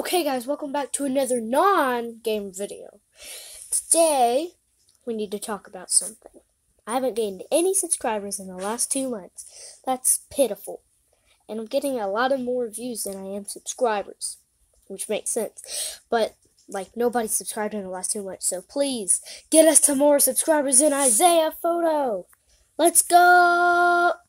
Okay guys, welcome back to another non-game video. Today, we need to talk about something. I haven't gained any subscribers in the last 2 months. That's pitiful. And I'm getting a lot of more views than I am subscribers, which makes sense. But, nobody subscribed in the last 2 months, so please, get us to more subscribers in Isaiah Photo! Let's go!